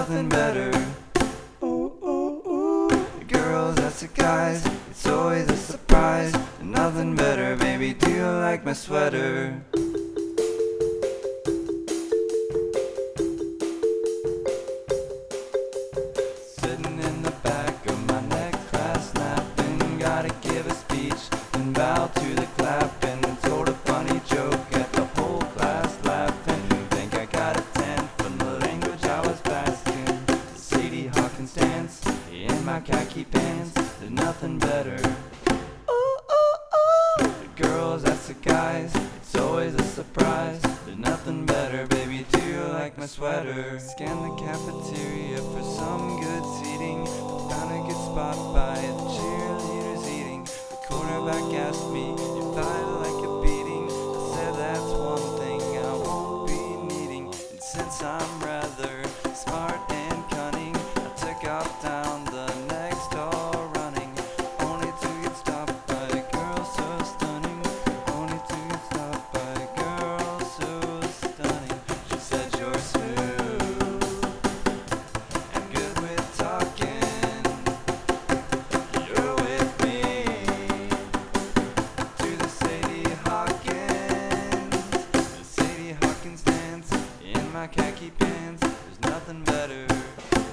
nothing better. Ooh, ooh, ooh. Girls ask the guys, it's always a surprise. Nothing better, baby, do you like my sweater? Sitting in the back of my next class napping, gotta give a speech and bow to the clapping, and told a funny joke at the whole class laughing. Think I got a 10 from the language I was passing. Sadie Hawkins dance in my khaki pants, there's nothing better. Girls ask the guys, it's always a surprise. There's nothing better, baby, do you like my sweater? Scan the cafeteria for some good seating. Found a good spot by the cheerleaders eating. The cornerback asked me if I like a beating. I said that's one thing I won't be needing. And since I'm rather smart and cunning, I took off down the next hall running, only to get stopped by a girl so stunning. Only to get stopped by a girl so stunning. She said you're smooth and good with talking. You're with me to the Sadie Hawkins. The Sadie Hawkins dance in my khaki pants. There's nothing better.